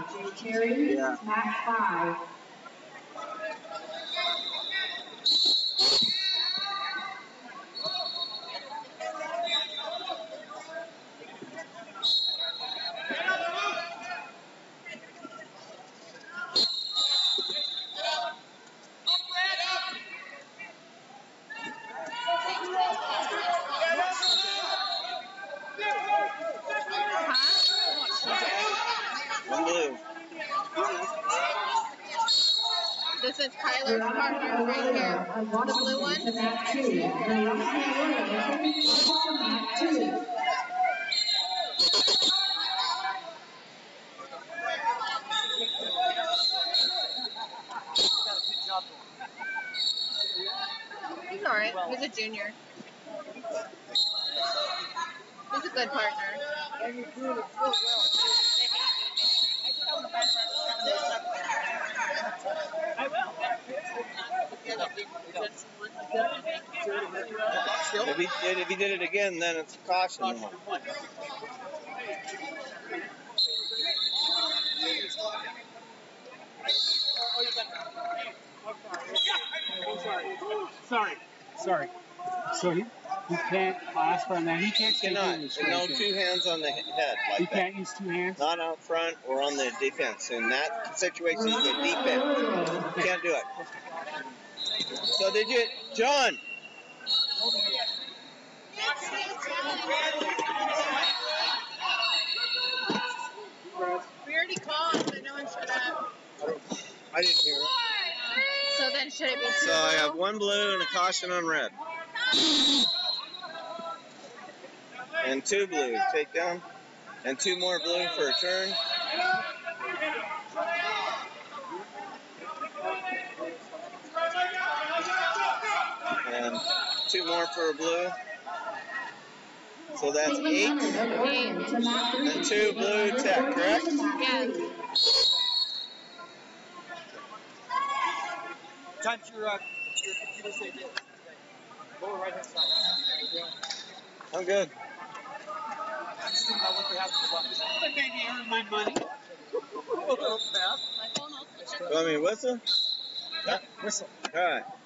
Terry, match 5. Blue. This is Kyler's partner right here. The blue one. He's alright. He's a junior. He's a good partner. And you're doing it so well. I will. If he did it again, then it's a caution. Sorry. So he can't clasp on that. He cannot. No two hands on the head like he can't use two hands? Not out front or on the defense. In that situation, the defense. You can't do it. So did you, John? We already called, but no one showed up. I didn't hear it. So then should it be two? So I have one blue and a caution on red. And two blue, take down. And two more blue for a turn. And two more for a blue. So that's 8. And two blue tech, correct? Yes. Touch your computer say this. Lower right hand side. I'm good. I'm just thinking about what they have for the buttons. That made me earn my money. My phone also. You want me to whistle? Yeah, whistle. All right.